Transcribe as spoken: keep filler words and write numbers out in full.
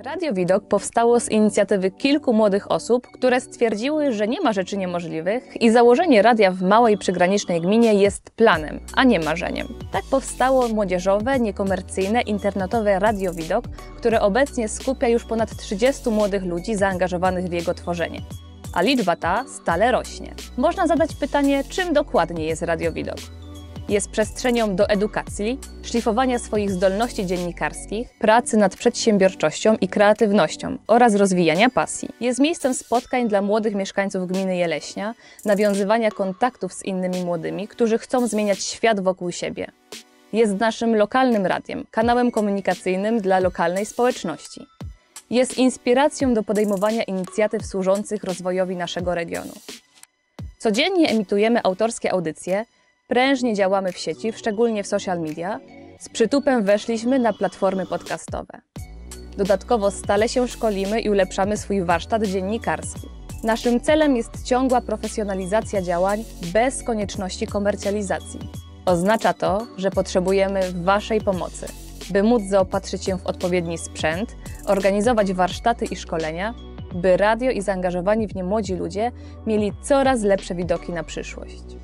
Radio Widok powstało z inicjatywy kilku młodych osób, które stwierdziły, że nie ma rzeczy niemożliwych i założenie radia w małej przygranicznej gminie jest planem, a nie marzeniem. Tak powstało młodzieżowe, niekomercyjne, internetowe Radio Widok, które obecnie skupia już ponad trzydziestu młodych ludzi zaangażowanych w jego tworzenie. A liczba ta stale rośnie. Można zadać pytanie, czym dokładnie jest Radio Widok? Jest przestrzenią do edukacji, szlifowania swoich zdolności dziennikarskich, pracy nad przedsiębiorczością i kreatywnością oraz rozwijania pasji. Jest miejscem spotkań dla młodych mieszkańców gminy Jeleśnia, nawiązywania kontaktów z innymi młodymi, którzy chcą zmieniać świat wokół siebie. Jest naszym lokalnym radiem, kanałem komunikacyjnym dla lokalnej społeczności. Jest inspiracją do podejmowania inicjatyw służących rozwojowi naszego regionu. Codziennie emitujemy autorskie audycje, prężnie działamy w sieci, szczególnie w social media. Z przytupem weszliśmy na platformy podcastowe. Dodatkowo stale się szkolimy i ulepszamy swój warsztat dziennikarski. Naszym celem jest ciągła profesjonalizacja działań bez konieczności komercjalizacji. Oznacza to, że potrzebujemy Waszej pomocy, by móc zaopatrzyć się w odpowiedni sprzęt, organizować warsztaty i szkolenia, by radio i zaangażowani w nie młodzi ludzie mieli coraz lepsze widoki na przyszłość.